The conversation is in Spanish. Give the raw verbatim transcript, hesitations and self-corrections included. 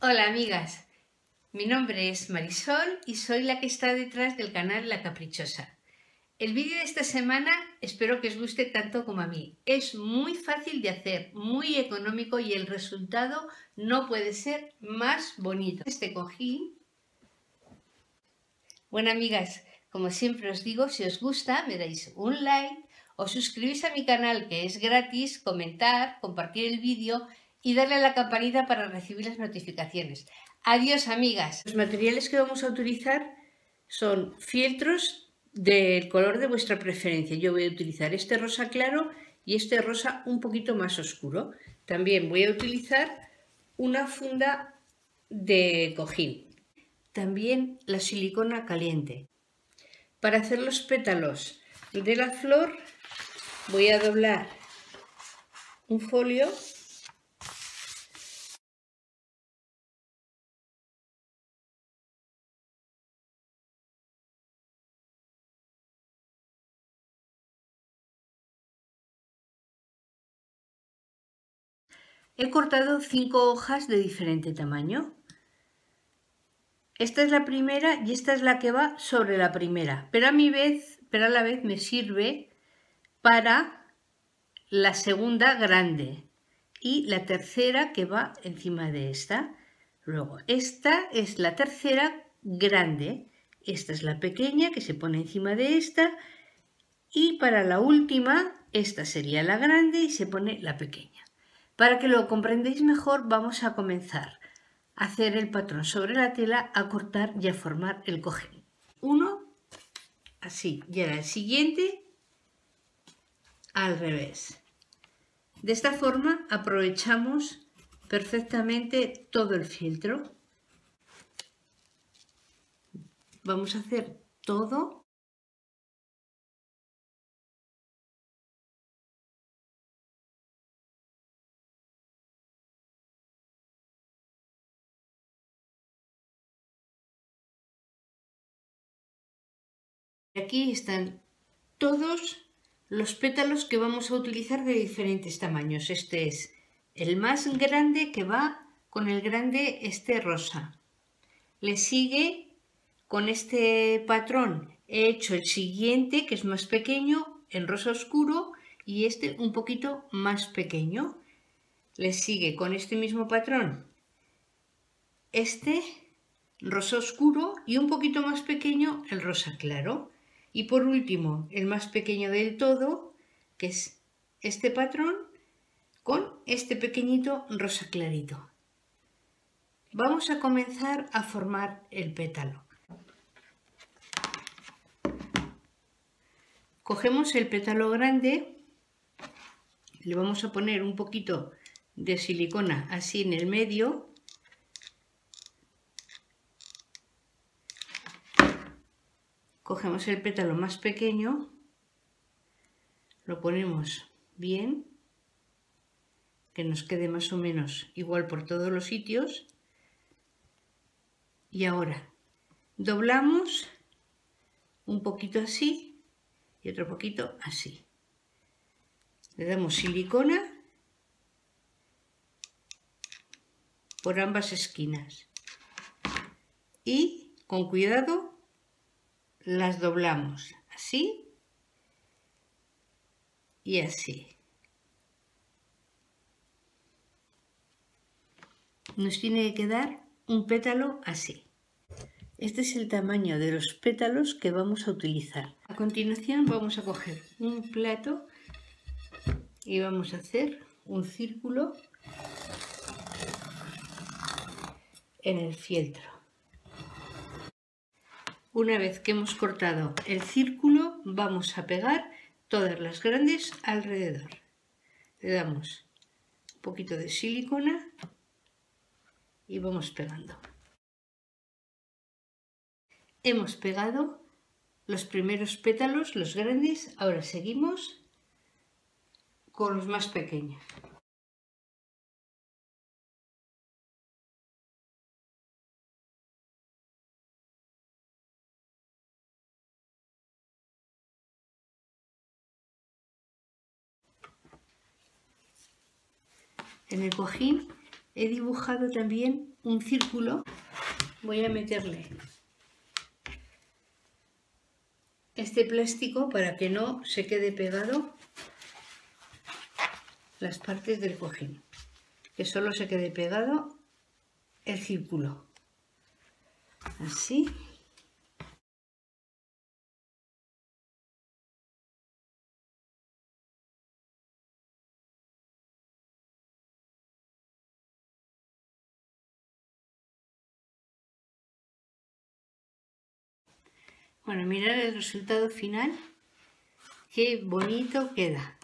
Hola amigas, mi nombre es Marisol y soy la que está detrás del canal La Caprichosa. El vídeo de esta semana espero que os guste tanto como a mí. Es muy fácil de hacer, muy económico y el resultado no puede ser más bonito. Este cojín. Bueno amigas, como siempre os digo, si os gusta me dais un like, os suscribís a mi canal que es gratis, comentar, compartir el vídeo y darle a la campanita para recibir las notificaciones. Adiós amigas. Los materiales que vamos a utilizar son fieltros del color de vuestra preferencia. Yo voy a utilizar este rosa claro y este rosa un poquito más oscuro. También voy a utilizar una funda de cojín. También la silicona caliente. Para hacer los pétalos de la flor voy a doblar un folio He cortado cinco hojas de diferente tamaño. Esta es la primera y esta es la que va sobre la primera, pero a mi vez, pero a la vez me sirve para la segunda grande y la tercera que va encima de esta. Luego, esta es la tercera grande, esta es la pequeña que se pone encima de esta y para la última, esta sería la grande y se pone la pequeña. Para que lo comprendáis mejor, vamos a comenzar a hacer el patrón sobre la tela, a cortar y a formar el cojín. Uno, así, y ahora el siguiente, al revés. De esta forma aprovechamos perfectamente todo el fieltro. Vamos a hacer todo. Aquí están todos los pétalos que vamos a utilizar de diferentes tamaños. Este es el más grande que va con el grande este rosa. Le sigue con este patrón. He hecho el siguiente que es más pequeño en rosa oscuro y este un poquito más pequeño. Le sigue con este mismo patrón este rosa oscuro y un poquito más pequeño el rosa claro. Y por último, el más pequeño del todo, que es este patrón, con este pequeñito rosa clarito. Vamos a comenzar a formar el pétalo. Cogemos el pétalo grande, le vamos a poner un poquito de silicona así en el medio. Cogemos el pétalo más pequeño, lo ponemos bien, que nos quede más o menos igual por todos los sitios. Y ahora doblamos un poquito así y otro poquito así. Le damos silicona por ambas esquinas y con cuidado las doblamos así y así. Nos tiene que quedar un pétalo así. Este es el tamaño de los pétalos que vamos a utilizar. A continuación vamos a coger un plato y vamos a hacer un círculo en el fieltro. Una vez que hemos cortado el círculo, vamos a pegar todas las grandes alrededor. Le damos un poquito de silicona y vamos pegando. Hemos pegado los primeros pétalos, los grandes, ahora seguimos con los más pequeños. En el cojín he dibujado también un círculo. Voy a meterle este plástico para que no se quede pegado las partes del cojín, que solo se quede pegado el círculo, así. Bueno, mirad el resultado final, qué bonito queda.